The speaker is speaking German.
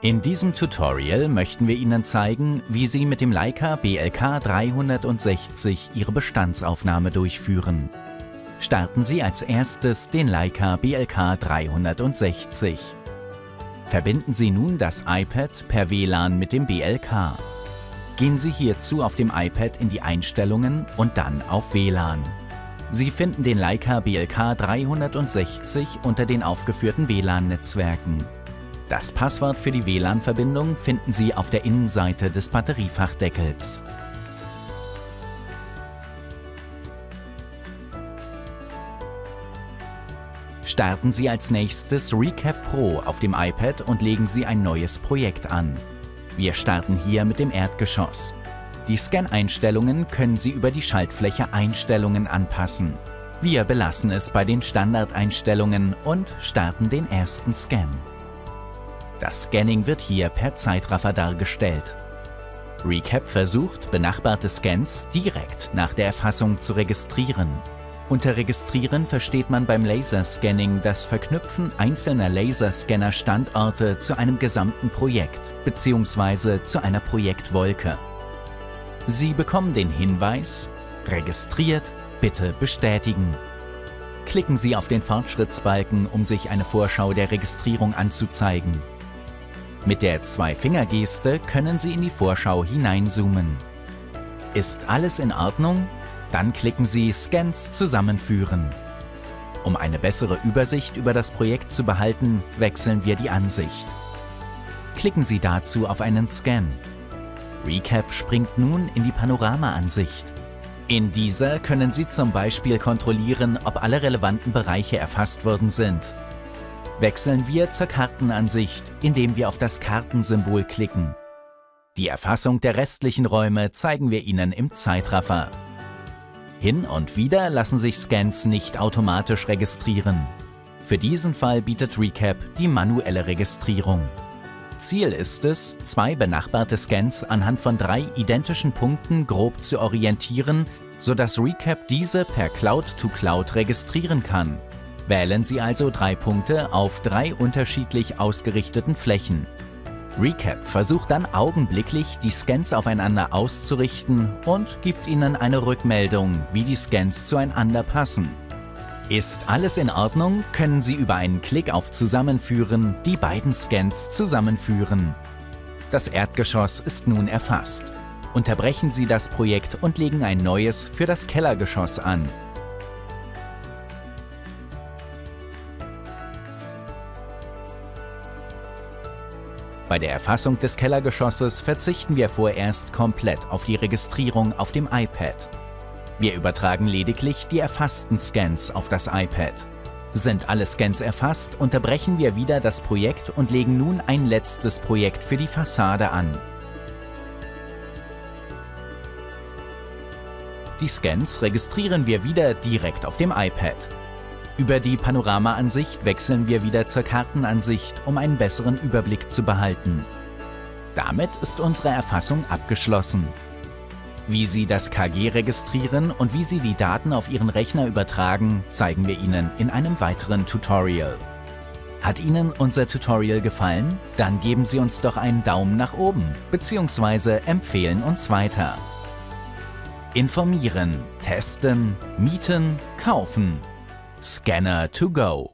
In diesem Tutorial möchten wir Ihnen zeigen, wie Sie mit dem Leica BLK 360 Ihre Bestandsaufnahme durchführen. Starten Sie als erstes den Leica BLK 360. Verbinden Sie nun das iPad per WLAN mit dem BLK. Gehen Sie hierzu auf dem iPad in die Einstellungen und dann auf WLAN. Sie finden den Leica BLK 360 unter den aufgeführten WLAN-Netzwerken. Das Passwort für die WLAN-Verbindung finden Sie auf der Innenseite des Batteriefachdeckels. Starten Sie als nächstes Recap Pro auf dem iPad und legen Sie ein neues Projekt an. Wir starten hier mit dem Erdgeschoss. Die Scan-Einstellungen können Sie über die Schaltfläche Einstellungen anpassen. Wir belassen es bei den Standardeinstellungen und starten den ersten Scan. Das Scanning wird hier per Zeitraffer dargestellt. Recap versucht, benachbarte Scans direkt nach der Erfassung zu registrieren. Unter Registrieren versteht man beim Laserscanning das Verknüpfen einzelner Laserscanner-Standorte zu einem gesamten Projekt bzw. zu einer Projektwolke. Sie bekommen den Hinweis: Registriert, bitte bestätigen. Klicken Sie auf den Fortschrittsbalken, um sich eine Vorschau der Registrierung anzuzeigen. Mit der Zwei-Finger-Geste können Sie in die Vorschau hineinzoomen. Ist alles in Ordnung? Dann klicken Sie Scans zusammenführen. Um eine bessere Übersicht über das Projekt zu behalten, wechseln wir die Ansicht. Klicken Sie dazu auf einen Scan. Recap springt nun in die Panorama-Ansicht. In dieser können Sie zum Beispiel kontrollieren, ob alle relevanten Bereiche erfasst worden sind. Wechseln wir zur Kartenansicht, indem wir auf das Kartensymbol klicken. Die Erfassung der restlichen Räume zeigen wir Ihnen im Zeitraffer. Hin und wieder lassen sich Scans nicht automatisch registrieren. Für diesen Fall bietet Recap die manuelle Registrierung. Ziel ist es, zwei benachbarte Scans anhand von 3 identischen Punkten grob zu orientieren, sodass Recap diese per Cloud-to-Cloud registrieren kann. Wählen Sie also 3 Punkte auf 3 unterschiedlich ausgerichteten Flächen. Recap versucht dann augenblicklich, die Scans aufeinander auszurichten und gibt Ihnen eine Rückmeldung, wie die Scans zueinander passen. Ist alles in Ordnung, können Sie über einen Klick auf Zusammenführen die beiden Scans zusammenführen. Das Erdgeschoss ist nun erfasst. Unterbrechen Sie das Projekt und legen ein neues für das Kellergeschoss an. Bei der Erfassung des Kellergeschosses verzichten wir vorerst komplett auf die Registrierung auf dem iPad. Wir übertragen lediglich die erfassten Scans auf das iPad. Sind alle Scans erfasst, unterbrechen wir wieder das Projekt und legen nun ein letztes Projekt für die Fassade an. Die Scans registrieren wir wieder direkt auf dem iPad. Über die Panorama-Ansicht wechseln wir wieder zur Kartenansicht, um einen besseren Überblick zu behalten. Damit ist unsere Erfassung abgeschlossen. Wie Sie das KG registrieren und wie Sie die Daten auf Ihren Rechner übertragen, zeigen wir Ihnen in einem weiteren Tutorial. Hat Ihnen unser Tutorial gefallen? Dann geben Sie uns doch einen Daumen nach oben bzw. empfehlen uns weiter. Informieren, testen, mieten, kaufen. Scanner to go.